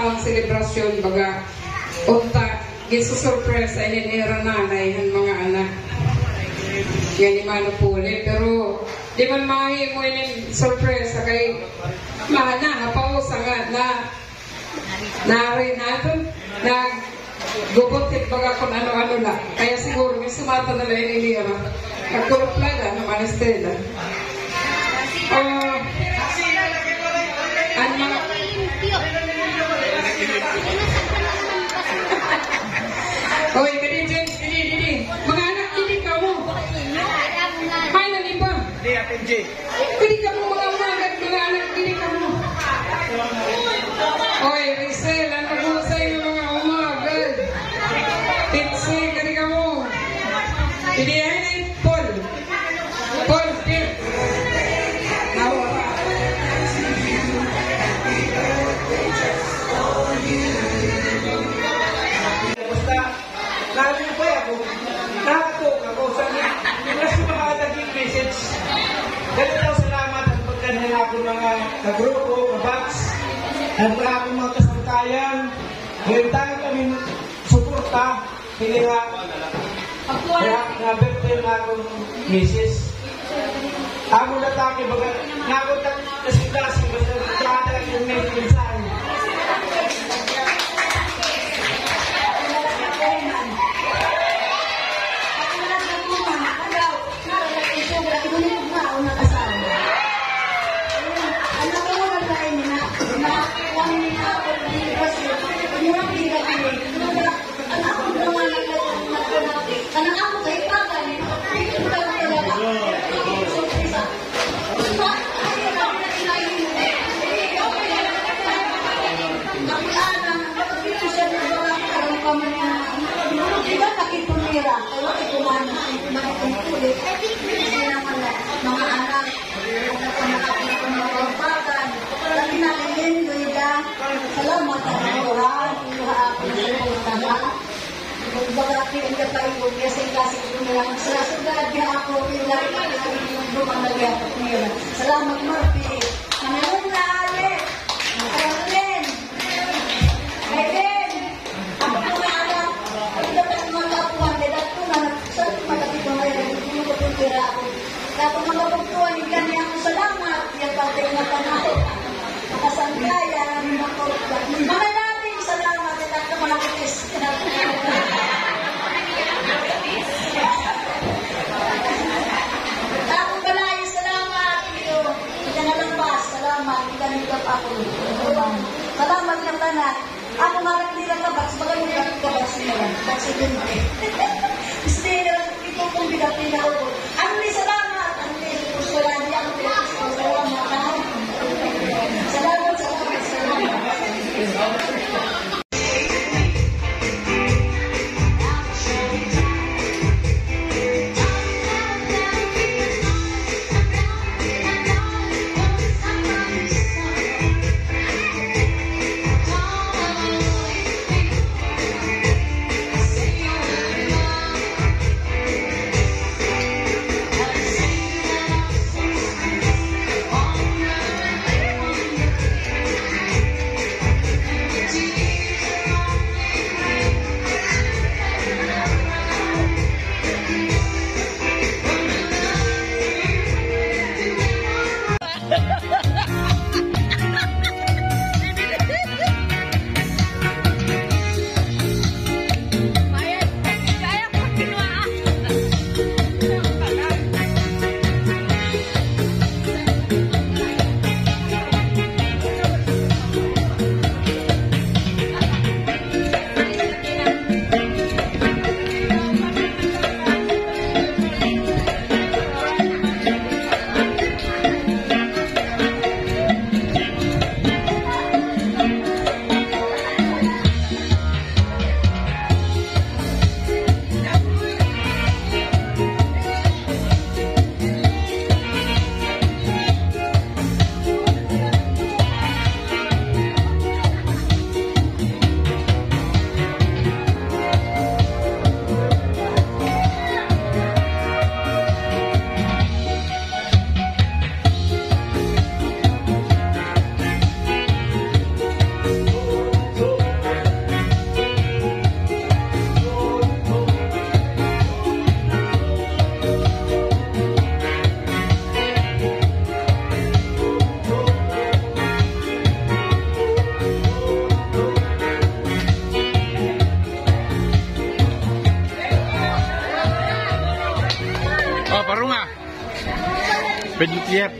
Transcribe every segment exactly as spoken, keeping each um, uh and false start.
taong selebrasyon baga unta gisusurpresa hinira nanay ng mga anak yan ni Manupuli pero di man mahi mo yung sorpresa kay mahana napausa nga na nari natin na gubutit baga kung ano-ano lang kaya siguro may sumata na lang inilira nagkuruplaga ng Manestela uh, ang mga oy, gadi James, gadi, gadi mga anak, gadi ka mo may nalipa gadi ka mo mga mga mga anak, gadi ka mo oy, Rizal ang nagusay ng mga umagal Pitsi, gadi ka mo gadi ay na Paul Paul, Paul Lalo na ba ako, nakatok ako sa mas makakaging message. Ganun daw salamat at pagkanila ako mga kagrupo, kabats, at ako mga kasangkayan. Ngayon tayo kami suporta, hindi nga, kaya naberte na akong message. Ako na tayo, baga, nakot ang nasiklasi, basta kaya yung may mensahe. mga anak, lagi natin salamat sa Quran, bagati ang kapaibog niya sa klase ko nilang sa sugad niya ako pinlaki yung lumanagyan ko niya. Salamat Murphy. Manalong na ale. Ayun. Ayun. Ako mga anak, ang dapat mga kapuan, dapat ko na sa malapit ko ngayon, hindi ko pintira ako. Dapat mga pagtuan, hindi niya ako salamat. Yung pagkain na panahon. Makasangkaya, mga korupta. Mga natin, salamat. Dapat ko malakitis. Ako balay, salamat. Ito na lang ba? Salamat. Ito na ako. Salamat ng tanan. Ako marang nila kabas. Baga nila kabas nila. Aksidente. Gusto nila ito kung binapin ako. Ano ni salamat? Ano ni salamat? Salamat. Salamat. Salamat. Salamat. Yep.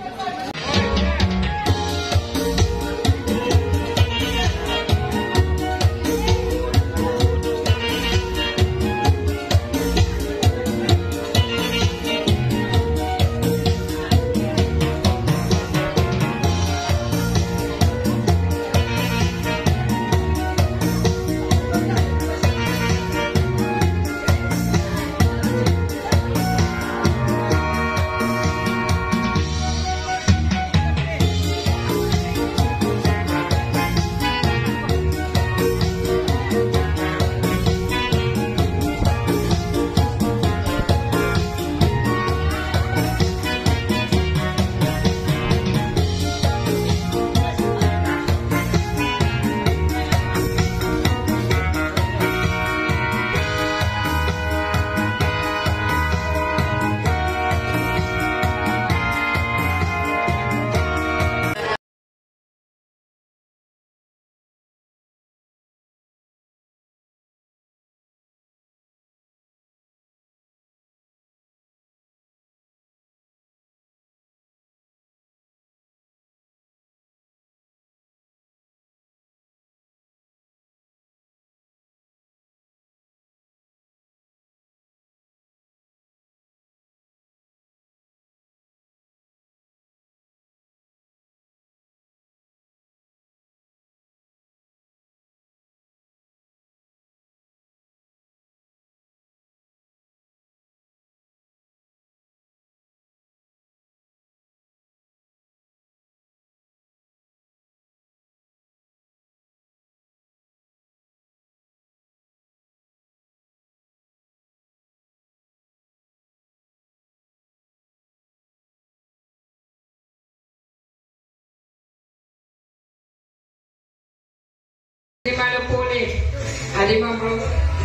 Lima na po ulit. Ah, lima bro.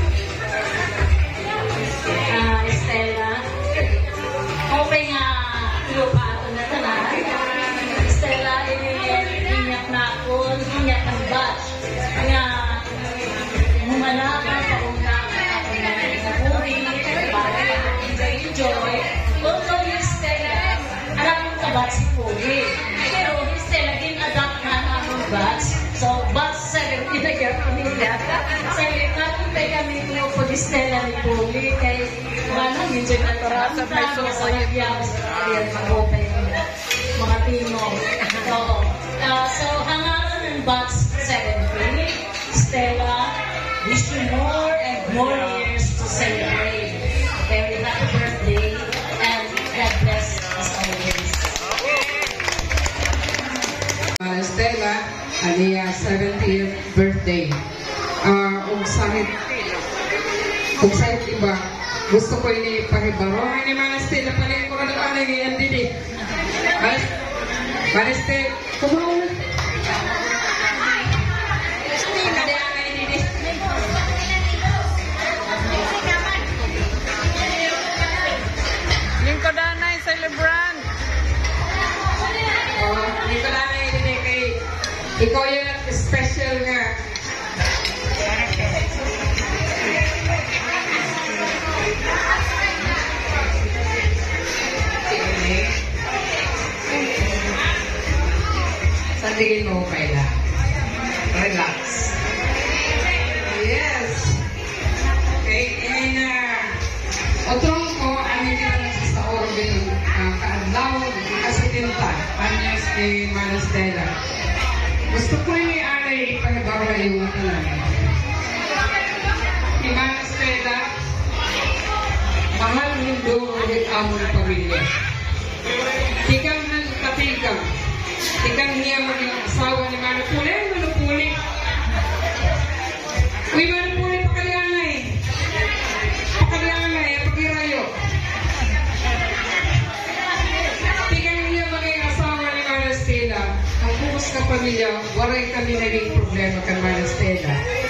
Ah, Estela. Okay nga, lupa ito na tanan. Estela, inyak na ako, inyak ang batch. Nga, humanakan, paundakan ako na nagpuri, para enjoy. Although yung Estela, alam mo ka batch si Puri. Pero Estela, in-adapt na ang batch. So, batch seven, pinagyan ko nila. Sabi, nakita kami mo po Estela ni Puri, kay ano, medyo natarasa may susoyan sa mag-open mga timo. So, uh, so hangaran ng batch seventeen, Stella, wish you more and more years to celebrate. Very happy birthday and God bless as always. Uh, Stella, ani uh, seventieth birthday. Uh, ug sahit ug sahit iba, gusto ko ini pahibaro ini mana Stella paling ko na ano yan didi. Mas mas Stella, kumaon. Kada ana didi. Lingkodanay celebrant. Oh, hindi ko lang didi kay ikaw yung special nga. Sandigin mo okay lang. Relax. Yes. Okay, and uh, otong ko, ano yung nasa sa orbit uh, kaadlaw, kasi tinta, anyos ni Mana Stella. Gusto ko yung alay pagbawa yung matalan. Ni Mana Stella, mahal mundo ulit among pamilya. Tikang ng katikang. Tikang niya maging asawa ni Manupuli. Manupuli. Uy, Manupuli, pakaliangay. Pakaliangay, pagirayo. Tikang niya maging asawa ni Mana Stella. Ang bukas na pamilya, waray kami naging problema kay Mana Stella.